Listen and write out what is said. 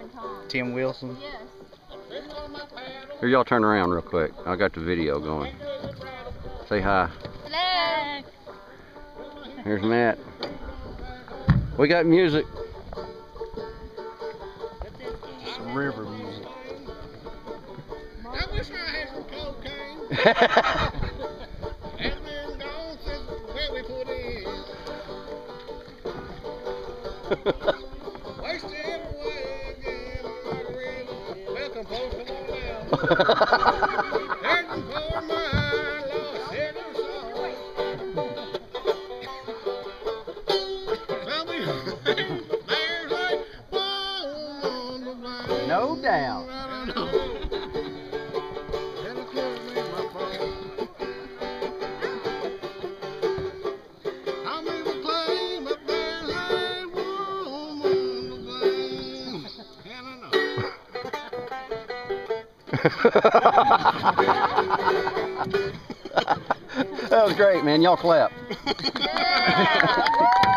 Tim Wilson. Yes. Here, y'all turn around real quick. I got the video going. Say hi. Hello. Here's Matt. We got music. Some river music. I wish I had some cocaine. Has been gone since where we put in. Wasted away again, Margarita. Welcome, folks, come on down. Heading for my lost hidden soul. Tell me, there's a bone on the line. No doubt. I don't know. That'll kill me, my phone. I'm in the claim, but there's a woman to blame. And I know. That was great, man. Y'all clap. Yeah.